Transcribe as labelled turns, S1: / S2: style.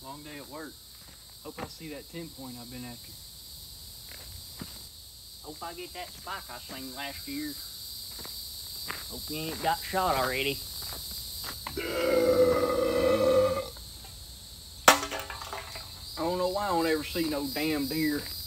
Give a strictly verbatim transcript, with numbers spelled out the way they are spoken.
S1: Long day at work. Hope I see that ten point I've been after.
S2: Hope I get that spike I seen last year. Hope you ain't got shot already. I don't know why I don't ever see no damn deer.